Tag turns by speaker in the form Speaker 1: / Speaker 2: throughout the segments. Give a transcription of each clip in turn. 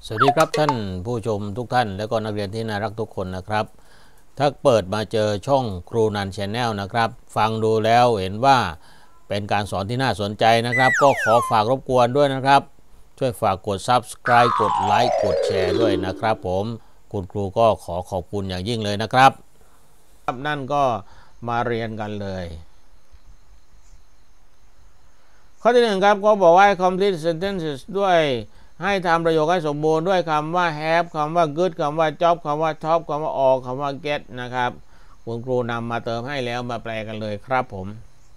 Speaker 1: สวัสดีครับท่านผู้ชมทุกท่านและก็นักเรียนที่น่ารักทุกคนนะครับถ้าเปิดมาเจอช่องครูนันแชนแนลนะครับฟังดูแล้วเห็นว่าเป็นการสอนที่น่าสนใจนะครับก็ขอฝากรบกวนด้วยนะครับช่วยฝากกด Subscribe กดไลค์กดแชร์ด้วยนะครับผมคุณครูก็ขอบคุณอย่างยิ่งเลยนะครับนั่นก็มาเรียนกันเลยข้อที่1ครับเขาบอกว่า complete sentences ด้วยให้ทำประโยคให้สมบูรณ์ด้วยคำว่า have คำว่า good คำว่า job คำว่า top คำว่า all คำว่า get นะครับคุณครูนำมาเติมให้แล้วมาแปลกันเลยครับผม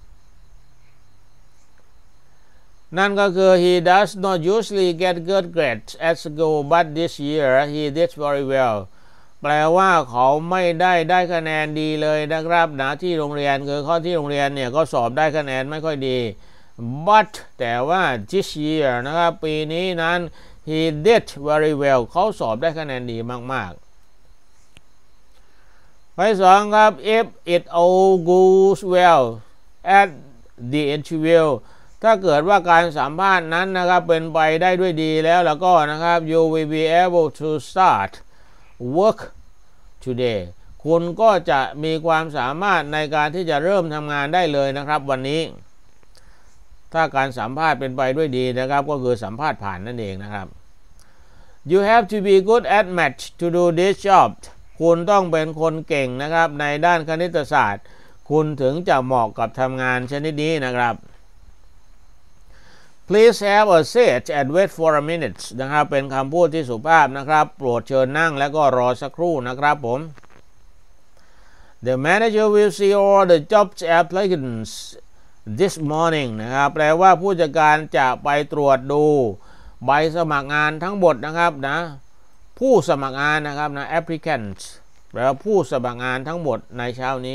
Speaker 1: นั่นก็คือ he does not usually get good grades at school but this year he did very well แปลว่าเขาไม่ได้คะแนนดีเลยนะครับนะที่โรงเรียนคือข้อที่โรงเรียนเนี่ยก็สอบได้คะแนนไม่ค่อยดี but แต่ว่า this year นะครับปีนี้นั้น he did very well เขาสอบได้คะแนนดีมากๆข้อที่2ครับ if it all goes well at the interview ถ้าเกิดว่าการสัมภาษณ์นั้นนะครับเป็นไปได้ด้วยดีแล้วก็นะครับ you will be able to start work today คุณก็จะมีความสามารถในการที่จะเริ่มทำงานได้เลยนะครับวันนี้ถ้าการสัมภาษณ์เป็นไปด้วยดีนะครับก็คือสัมภาษณ์ผ่านนั่นเองนะครับ you have to be good at math to do this job คุณต้องเป็นคนเก่งนะครับในด้านคณิตศาสตร์คุณถึงจะเหมาะกับทำงานชนิดนี้นะครับ please have a seat and wait for a minute นะครับเป็นคำพูดที่สุภาพนะครับโปรดเชิญนั่งแล้วก็รอสักครู่นะครับผม the manager will see all the job applicants this morning นะครับแปลว่าผู้จัดการจะไปตรวจดูใบสมัครงานทั้งหมดนะครับนะผู้สมัครงานนะครับนะ applicants แปลว่าผู้สมัครงานทั้งหมดในเช้านี้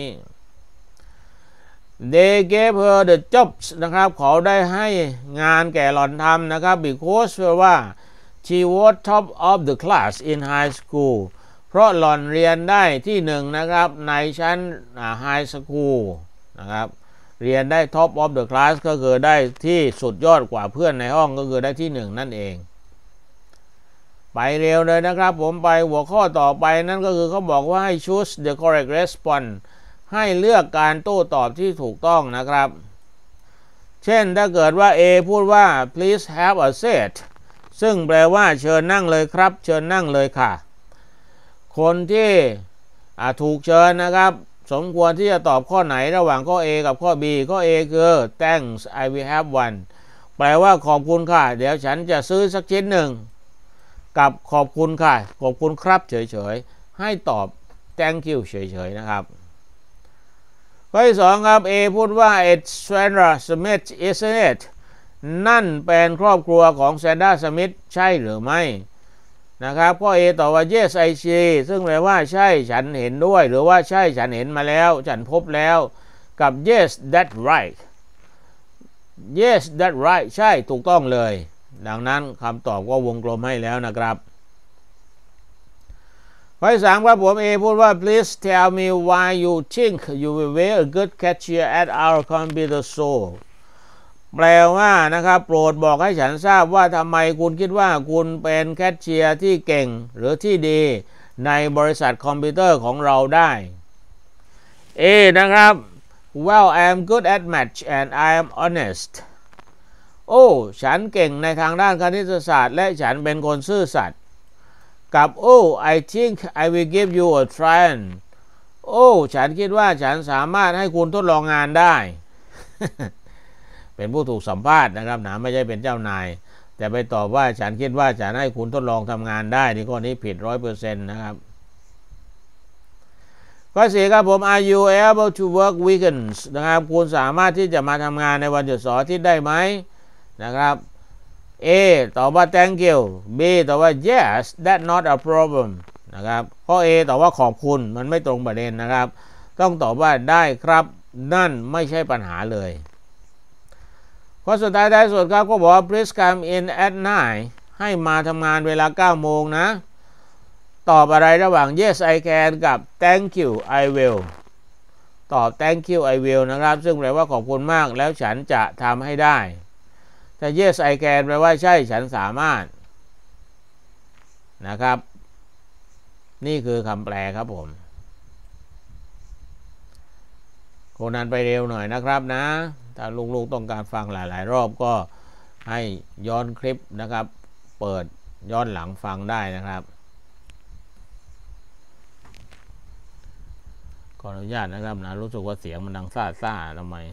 Speaker 1: they gave her the jobs นะครับเขาได้ให้งานแก่หล่อนทำนะครับ because เพราะว่า she was top of the class in high school เพราะหล่อนเรียนได้ที่1นะครับในชั้นhigh school นะครับเรียนได้ top of the class ก็คือได้ที่สุดยอดกว่าเพื่อนในห้องก็คือได้ที่1นั่นเองไปเร็วเลยนะครับผมไปหัวข้อต่อไปนั่นก็คือเขาบอกว่าให้ choose the correct response ให้เลือกการโต้ตอบที่ถูกต้องนะครับเช่นถ้าเกิดว่า A พูดว่า please have a seat ซึ่งแปลว่าเชิญนั่งเลยครับเชิญนั่งเลยค่ะคนที่ถูกเชิญนะครับสมควรที่จะตอบข้อไหนระหว่างข้อ A กับข้อ B ข้อ A คือ thanks I will have one แปลว่าขอบคุณค่ะเดี๋ยวฉันจะซื้อสักชิ้นหนึ่งกับขอบคุณค่ะขอบคุณครับเฉยๆให้ตอบ thank you เฉยๆนะครับข้อที่2ครับ A พูดว่า it's Sandra Smith isn't it นั่นเป็นครอบครัวของ Sandra Smith ใช่หรือไม่นะครับข้อ A ตอบว่า yes I see ซึ่งแปลว่าใช่ฉันเห็นด้วยหรือว่าใช่ฉันเห็นมาแล้วฉันพบแล้วกับ yes that's right yes that's right ใช่ถูกต้องเลยดังนั้นคำตอบก็วงกลมให้แล้วนะครับข้อที่3ครับผม A พูดว่า please tell me why you think you will be a good cashier at our computer store แปลว่านะครับโปรดบอกให้ฉันทราบว่าทำไมคุณคิดว่าคุณเป็นแคชเชียร์ที่เก่งหรือที่ดีในบริษัทคอมพิวเตอร์ของเราได้ A นะครับ well I am good at math and I am honest โอ้ฉันเก่งในทางด้านคณิตศาสตร์และฉันเป็นคนซื่อสัตย์กับ oh I think I will give you a try โอ้ฉันคิดว่าฉันสามารถให้คุณทดลองงานได้ เป็นผู้ถูกสัมภาษณ์นะครับนะไม่ใช่เป็นเจ้านายแต่ไปตอบว่าฉันคิดว่าฉันให้คุณทดลองทำงานได้นี่ข้อนี้ผิด 100% นะครับข้อ4ครับผม Are you able to work weekends นะครับคุณสามารถที่จะมาทำงานในวันหยุดเสาร์อาทิตย์ได้ไหมนะครับ A ตอบว่า thank you B ตอบว่า yes that's not a problem นะครับข้อ A ตอบว่าขอบคุณมันไม่ตรงประเด็นนะครับต้องตอบว่าได้ครับนั่นไม่ใช่ปัญหาเลยข้อสุดท้ายท้ายสุดครับก็บอกว่า please come in at 9ให้มาทำงานเวลา 9 โมงนะตอบอะไรระหว่าง yes I can กับ thank you I will ตอบ thank you I will นะครับซึ่งแปลว่าขอบคุณมากแล้วฉันจะทำให้ได้แต่ yes I can แปลว่าใช่ฉันสามารถนะครับนี่คือคำแปลครับผมโคนันไปเร็วหน่อยนะครับนะถ้าลูกๆต้องการฟังหลายๆรอบก็ให้ย้อนคลิปนะครับเปิดย้อนหลังฟังได้นะครับขออนุญาตนะครับนะรู้สึกว่าเสียงมันดังซ่าทำไม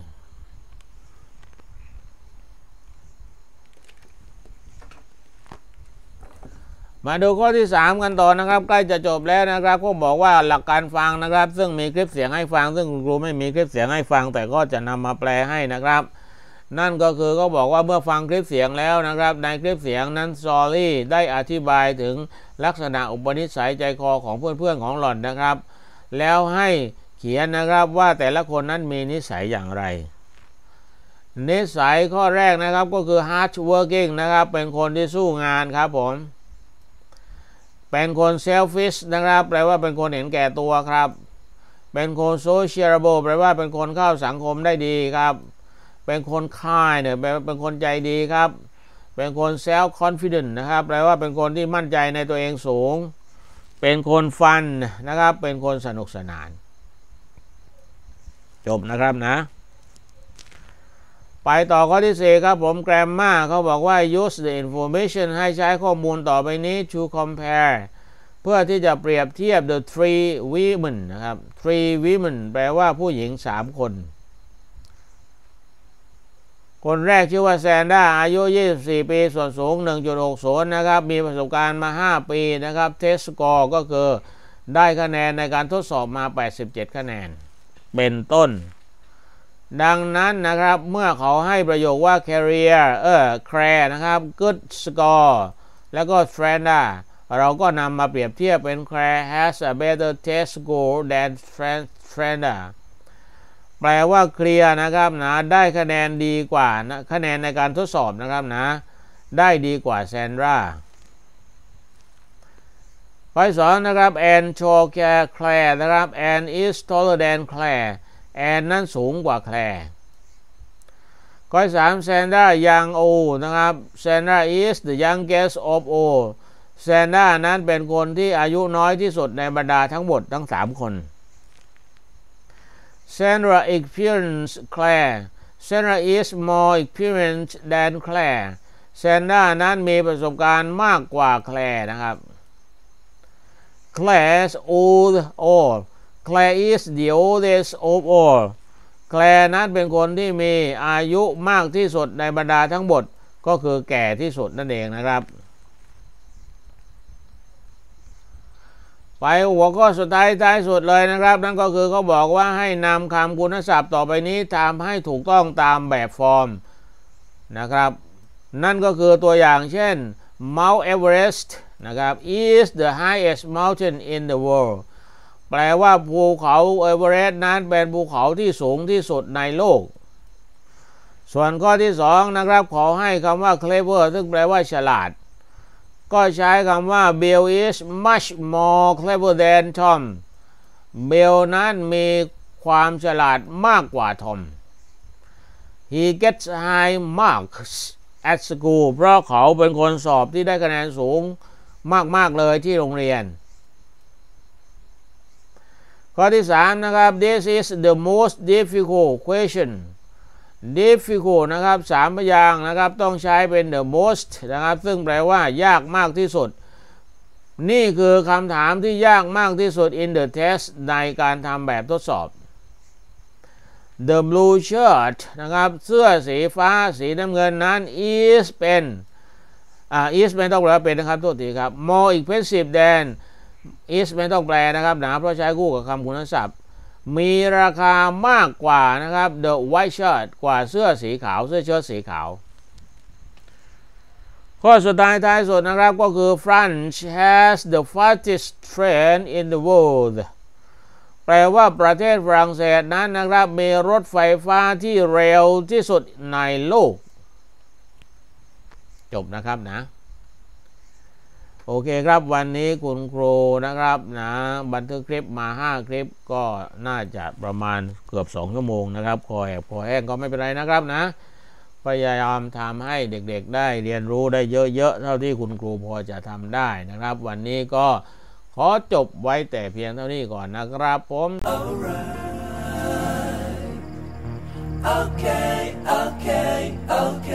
Speaker 1: มาดูข้อที่3กันต่อนะครับใกล้จะจบแล้วนะครับก็บอกว่าหลักการฟังนะครับซึ่งมีคลิปเสียงให้ฟังซึ่งคุณครูไม่มีคลิปเสียงให้ฟังแต่ก็จะนำมาแปลให้นะครับนั่นก็คือก็บอกว่าเมื่อฟังคลิปเสียงแล้วนะครับในคลิปเสียงนั้นซอรี่ได้อธิบายถึงลักษณะอุปนิสัยใจคอของเพื่อนๆของหล่อนนะครับแล้วให้เขียนนะครับว่าแต่ละคนนั้นมีนิสัยอย่างไรนิสัยข้อแรกนะครับก็คือ hard working นะครับเป็นคนที่สู้งานครับผมเป็นคน selfish นะครับแปลว่าเป็นคนเห็นแก่ตัวครับเป็นคน sociable แปลว่าเป็นคนเข้าสังคมได้ดีครับเป็นคน kind เนี่ยเป็นคนใจดีครับเป็นคน self confident นะครับแปลว่าเป็นคนที่มั่นใจในตัวเองสูงเป็นคน fun นะครับเป็นคนสนุกสนานจบนะครับนะไปต่อข้อที่4ครับผม grammar เขาบอกว่า use the information ให้ใช้ข้อมูลต่อไปนี้ to compare เพื่อที่จะเปรียบเทียบ the three women นะครับ three women แปลว่าผู้หญิง3คนคนแรกชื่อว่าแซนด้าอายุ24ปีส่วนสูง 1.60 นะครับมีประสบการณ์มา5ปีนะครับเทสสกอร์ก็คือได้คะแนนในการทดสอบมา87คะแนนเป็นต้นดังนั้นนะครับเมื่อเขาให้ประโยคว่า career care นะครับ good score แล้วก็ Frenda เราก็นำมาเปรียบเทียบเป็น care has a better test score than Frenda แปลว่าเคลียร์นะครับนะได้คะแนนดีกว่านะคะแนนในการทดสอบนะครับนะได้ดีกว่าแซนดราข้อ2นะครับแอนโชว์แคลร์นะครับแอน is taller than Claireแอนนั้นสูงกว่าแคลร์ข้อ3แซนดรายังโอนะครับแซนดรา is the youngest of all แซนดรานั้นเป็นคนที่อายุน้อยที่สุดในบรรดาทั้งหมดทั้ง3คนSandra experienced Claire Sandra is more experienced than Claire Sandra นั้นมีประสบการณ์มากกว่าแคลร์นะครับ Claire's old Claire is the oldest of all Claire นั้นเป็นคนที่มีอายุมากที่สุดในบรรดาทั้งหมดก็คือแก่ที่สุดนั่นเองนะครับไปหัวข้อสุดท้ายสุดเลยนะครับนั่นก็คือเขาบอกว่าให้นำคำคุณศัพท์ต่อไปนี้ทำให้ถูกต้องตามแบบฟอร์มนะครับนั่นก็คือตัวอย่างเช่น Mount Everest นะครับ is the highest mountain in the world แปลว่าภูเขาเอเวอเรสต์นั้นเป็นภูเขาที่สูงที่สุดในโลกส่วนข้อที่2นะครับขอให้คำว่า clever ซึ่งแปลว่าฉลาดก็ใช้คำว่า Bill is much more clever than Tom Bill นั้นมีความฉลาดมากกว่า Tom He gets high marks at school เพราะเขาเป็นคนสอบที่ได้คะแนนสูงมากเลยที่โรงเรียนข้อที่3นะครับ This is the most difficult question difficult นะครับ3พยางค์นะครับต้องใช้เป็น the most นะครับซึ่งแปลว่ายากมากที่สุดนี่คือคำถามที่ยากมากที่สุด in the test ในการทำแบบทดสอบ the blue shirt นะครับเสื้อสีฟ้าสีน้ำเงินนั้น is เป็นis ไม่ต้องแปลเป็นนะครับโทษทีครับ more expensive than is ไม่ต้องแปลนะครับนะเพราะใช้คู่กับคำคุณศัพท์มีราคามากกว่านะครับ the white shirt กว่าเสื้อสีขาวเสื้อเชิ้ตสีขาวข้อสุดท้ายสุดนะครับก็คือ France has the fastest train in the world แปลว่าประเทศฝรั่งเศสนั้นนะครับมีรถไฟฟ้าที่เร็วที่สุดในโลกจบนะครับนะโอเคครับวันนี้คุณครูนะครับนะบันทึกคลิปมา5คลิปก็น่าจะประมาณเกือบ2 ชั่วโมงนะครับคอแหบคอแห้งก็ไม่เป็นไรนะครับนะพยายามทำให้เด็กๆได้เรียนรู้ได้เยอะๆเท่าที่คุณครูพอจะทำได้นะครับวันนี้ก็ขอจบไว้แต่เพียงเท่านี้ก่อนนะครับผม
Speaker 2: Okay, okay, okay.